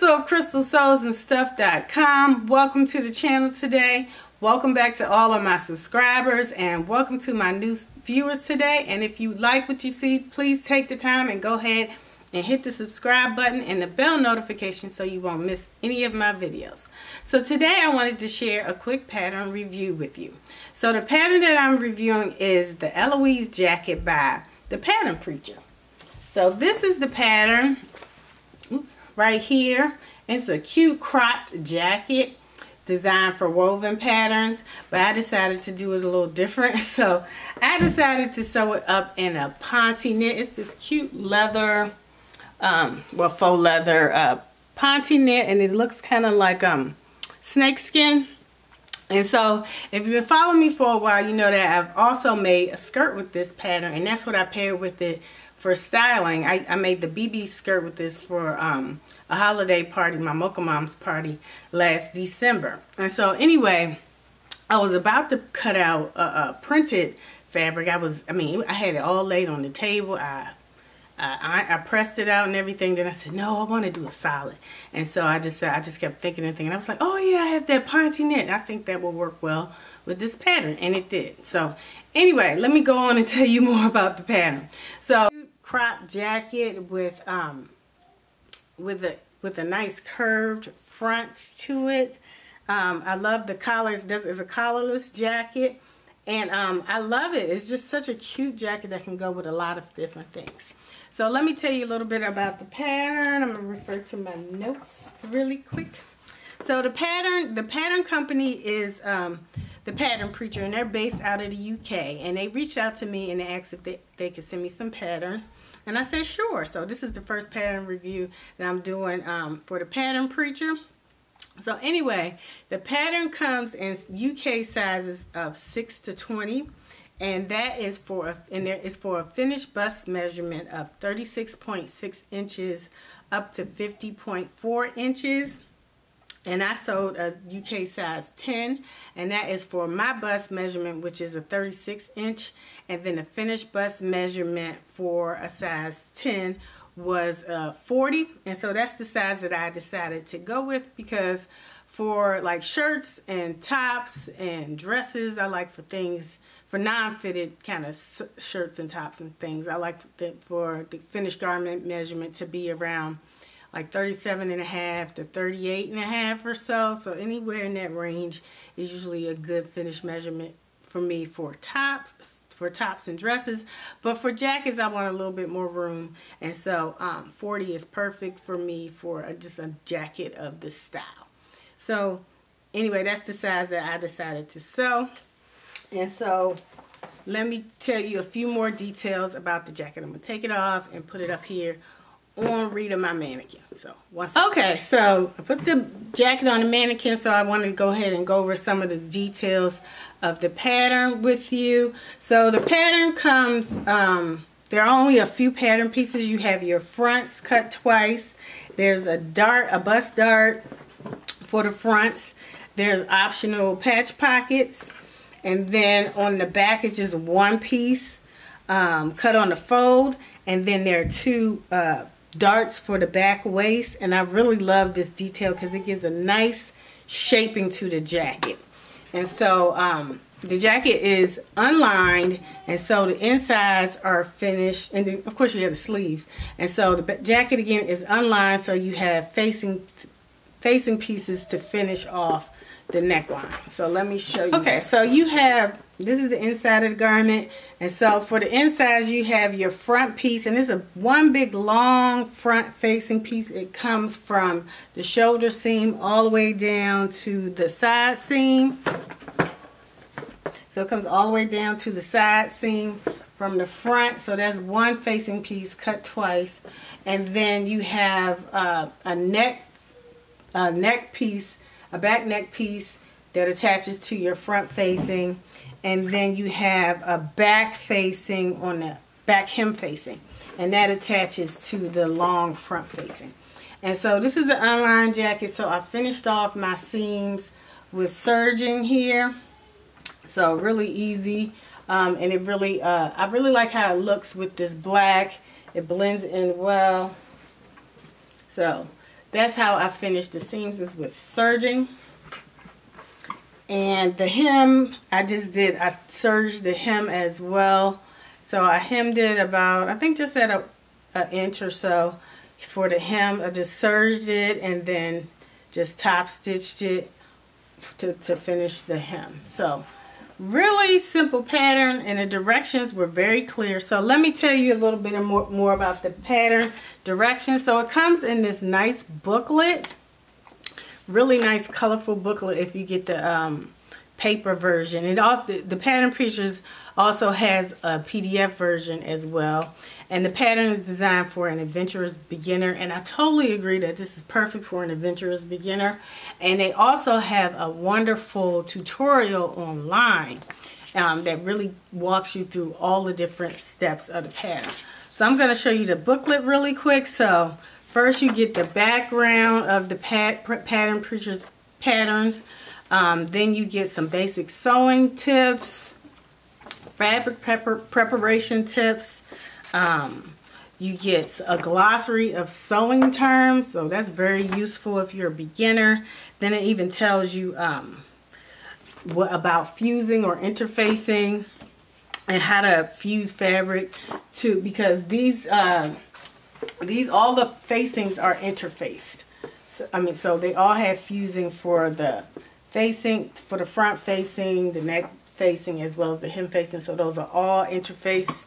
Also, CrystalSoulsAndStuff.com. Welcome to the channel today. Welcome back to all of my subscribers, and welcome to my new viewers today. And if you like what you see, please take the time and go ahead and hit the subscribe button and the bell notification so you won't miss any of my videos. So today I wanted to share a quick pattern review with you. So the pattern that I'm reviewing is the Eloise jacket by the Pattern Preacher. So this is the pattern right here. It's a cute cropped jacket designed for woven patterns, but I decided to do it a little different. So I decided to sew it up in a ponte knit. It's this cute leather, faux leather ponte knit, and it looks kind of like snake skin. And so if you've been following me for a while, you know that I've also made a skirt with this pattern, and that's what I paired with it for styling. I made the BB skirt with this for a holiday party, my Mocha Moms party last December. And so anyway, I was about to cut out a printed fabric. I had it all laid on the table. I pressed it out and everything. Then I said, no, I want to do a solid. And so I just kept thinking and thinking. I was like, oh yeah, I have that ponte knit. I think that will work well with this pattern, and it did. So anyway, let me go on and tell you more about the pattern. So crop jacket with a nice curved front to it. I love the collars. It's a collarless jacket, and I love it. It's just such a cute jacket that can go with a lot of different things. So let me tell you a little bit about the pattern. I'm going to refer to my notes really quick. So the pattern company is the Pattern Preacher, and they're based out of the UK. And they reached out to me and they asked if they could send me some patterns. And I said, sure. So this is the first pattern review that I'm doing for the Pattern Preacher. So anyway, the pattern comes in UK sizes of 6 to 20. And that is for a finished bust measurement of 36.6 inches up to 50.4 inches. And I sewed a UK size 10, and that is for my bust measurement, which is a 36 inch. And then the finished bust measurement for a size 10 was 40. And so that's the size that I decided to go with, because for like shirts and tops and dresses, I like for non-fitted kind of shirts and tops and things, I like for the finished garment measurement to be around like 37.5 to 38.5 or so. So anywhere in that range is usually a good finished measurement for me for tops and dresses. But for jackets, I want a little bit more room, and so 40 is perfect for me for just a jacket of this style. So anyway, that's the size that I decided to sew. And so let me tell you a few more details about the jacket. I'm going to take it off and put it up here on Rita, my mannequin. So so I put the jacket on the mannequin, so I wanted to go ahead and go over some of the details of the pattern with you. So the pattern comes, there are only a few pattern pieces. You have your fronts cut twice. There's a bust dart for the fronts. There's optional patch pockets. And then on the back is just one piece cut on the fold. And then there are two darts for the back waist. And I really love this detail because it gives a nice shaping to the jacket. And so the jacket is unlined, and so the insides are finished. And then of course you have the sleeves. And so the jacket again is unlined, so you have facing pieces to finish off the neckline. So let me show you. Okay, so you have, this is the inside of the garment, and so for the insides you have your front piece, and it's one big long front facing piece. It comes from the shoulder seam all the way down to the side seam. So it comes all the way down to the side seam from the front. So that's one facing piece cut twice, and then you have a back neck piece that attaches to your front facing, and then you have a back facing on the back hem facing, and that attaches to the long front facing. And so this is an unlined jacket, so I finished off my seams with serging here. So really easy, and it really I really like how it looks with this black. It blends in well. So that's how I finished the seams, is with serging. And the hem, I serged the hem as well. So I hemmed it about, I think just at an inch or so for the hem. I just serged it and then just top stitched it to finish the hem. So really simple pattern, and the directions were very clear. So let me tell you a little bit more about the pattern directions. So it comes in this nice booklet, really nice colorful booklet if you get the paper version. And also the Pattern Preachers also has a PDF version as well, and the pattern is designed for an adventurous beginner, and I totally agree that this is perfect for an adventurous beginner. And they also have a wonderful tutorial online that really walks you through all the different steps of the pattern. So I'm going to show you the booklet really quick. So first you get the background of the Pattern Preachers patterns. Then you get some basic sewing tips, fabric preparation tips. You get a glossary of sewing terms, so that's very useful if you're a beginner. Then it even tells you what about fusing or interfacing, and how to fuse fabric too, because these all the facings are interfaced. So they all have fusing for the facing, for the front facing, the neck facing, as well as the hem facing. So those are all interfaced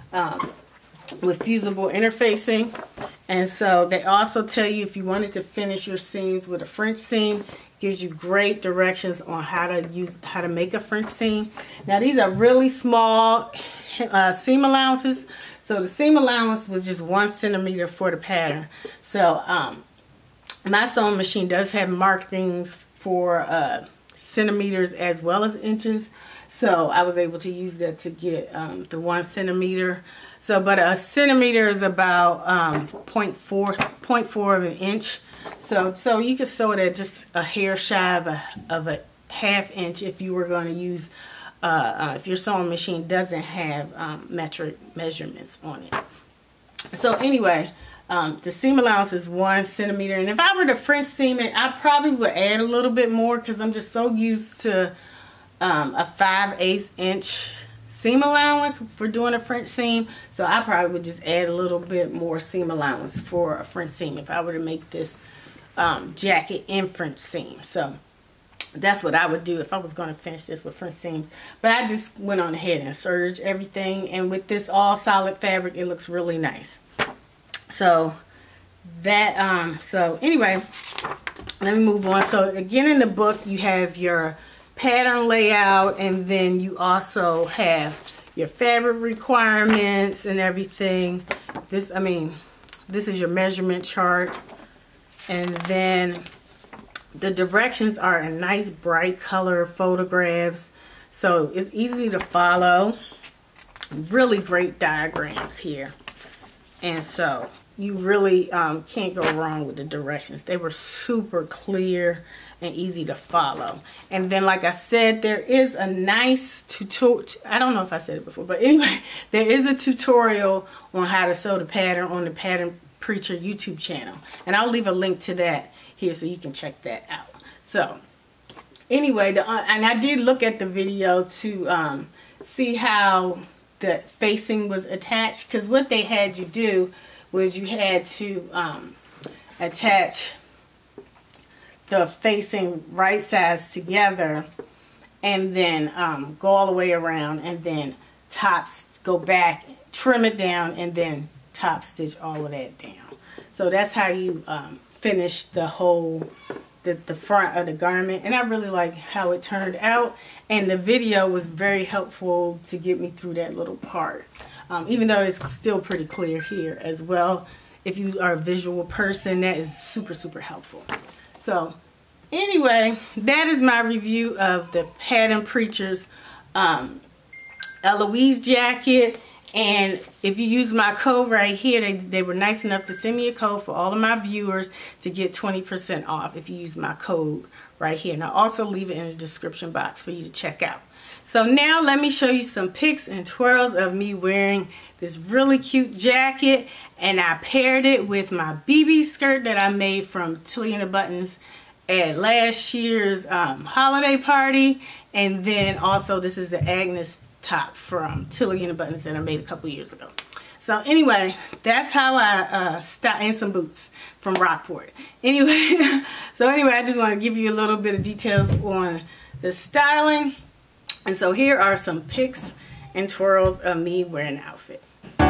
with fusible interfacing. And so they also tell you if you wanted to finish your seams with a French seam, gives you great directions on how to make a French seam. Now these are really small seam allowances. So the seam allowance was just 1 centimeter for the pattern. So my sewing machine does have markings for centimeters as well as inches. So I was able to use that to get the 1 centimeter. So, but a centimeter is about 0.4 of an inch. So you could sew it at just a hair shy of a ½ inch if you were going to use, if your sewing machine doesn't have metric measurements on it. So anyway, the seam allowance is 1 centimeter. And if I were to French seam it, I probably would add a little bit more because I'm just so used to a 5/8 inch seam allowance for doing a French seam. So I probably would just add a little bit more seam allowance for a French seam if I were to make this jacket in French seam. So that's what I would do if I was going to finish this with French seams. But I just went on ahead and serged everything, and with this all solid fabric it looks really nice. So that so anyway, let me move on. So again, in the book you have your pattern layout, and then you also have your fabric requirements and everything. This is your measurement chart, and then the directions are in nice bright color photographs, so it's easy to follow. Really great diagrams here, and so you really can't go wrong with the directions. They were super clear and easy to follow. And then, like I said, there is a nice tutorial. I don't know if I said it before, but anyway, there is a tutorial on how to sew the pattern on the Pattern Preacher YouTube channel, and I'll leave a link to that here so you can check that out. So anyway, and I did look at the video to see how the facing was attached, because what they had you do was you had to attach the facing right sides together, and then go all the way around, and then go back, trim it down, and then top stitch all of that down. So that's how you finish the whole the front of the garment, and I really like how it turned out, and the video was very helpful to get me through that little part, even though it's still pretty clear here as well. If you are a visual person, that is super helpful. So anyway, that is my review of the Pattern Preachers Eloise jacket. And if you use my code right here, they were nice enough to send me a code for all of my viewers to get 20% off if you use my code right here. And I'll also leave it in the description box for you to check out. So now let me show you some pics and twirls of me wearing this really cute jacket, and I paired it with my BB skirt that I made from Tilly and the Buttons at last year's holiday party. And then also this is the Agnes top from Tilly and the Buttons that I made a couple years ago. So anyway, that's how I style, and some boots from Rockport. Anyway, I just want to give you a little bit of details on the styling. And so here are some pics and twirls of me wearing an outfit.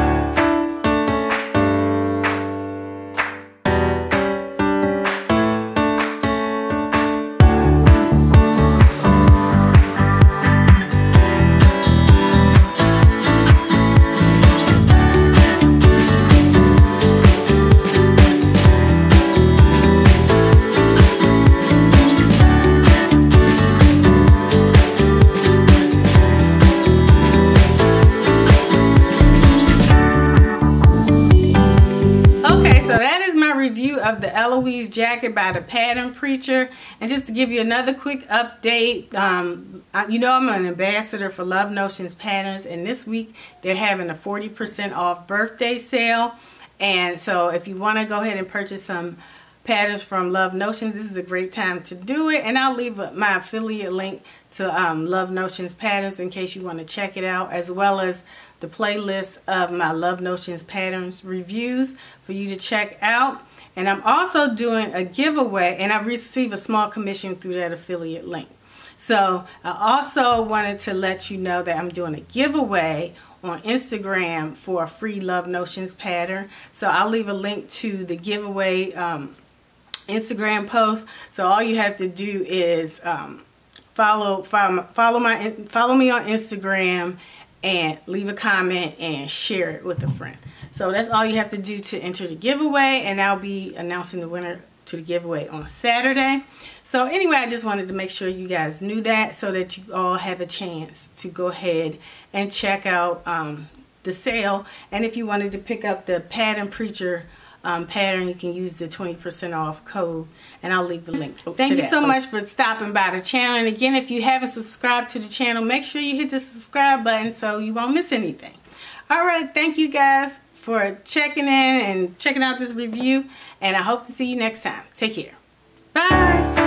Review of the Eloise jacket by the Pattern Preacher. And just to give you another quick update, you know I'm an ambassador for Love Notions Patterns, and this week they're having a 40% off birthday sale. And so if you want to go ahead and purchase some patterns from Love Notions, this is a great time to do it. And I'll leave my affiliate link to Love Notions Patterns in case you want to check it out, as well as the playlist of my Love Notions Patterns reviews for you to check out. And I'm also doing a giveaway, and I receive a small commission through that affiliate link. So I also wanted to let you know that I'm doing a giveaway on Instagram for a free Love Notions pattern. So I'll leave a link to the giveaway Instagram post. So all you have to do is follow me on Instagram and leave a comment and share it with a friend. So that's all you have to do to enter the giveaway, and I'll be announcing the winner to the giveaway on Saturday. So anyway, I just wanted to make sure you guys knew that, so that you all have a chance to go ahead and check out the sale. And if you wanted to pick up the Pattern Preacher pattern, you can use the 20% off code, and I'll leave the link. Thank you so much for stopping by the channel. And again, if you haven't subscribed to the channel, make sure you hit the subscribe button so you won't miss anything. All right, thank you guys for checking in and checking out this review, and I hope to see you next time. Take care. Bye.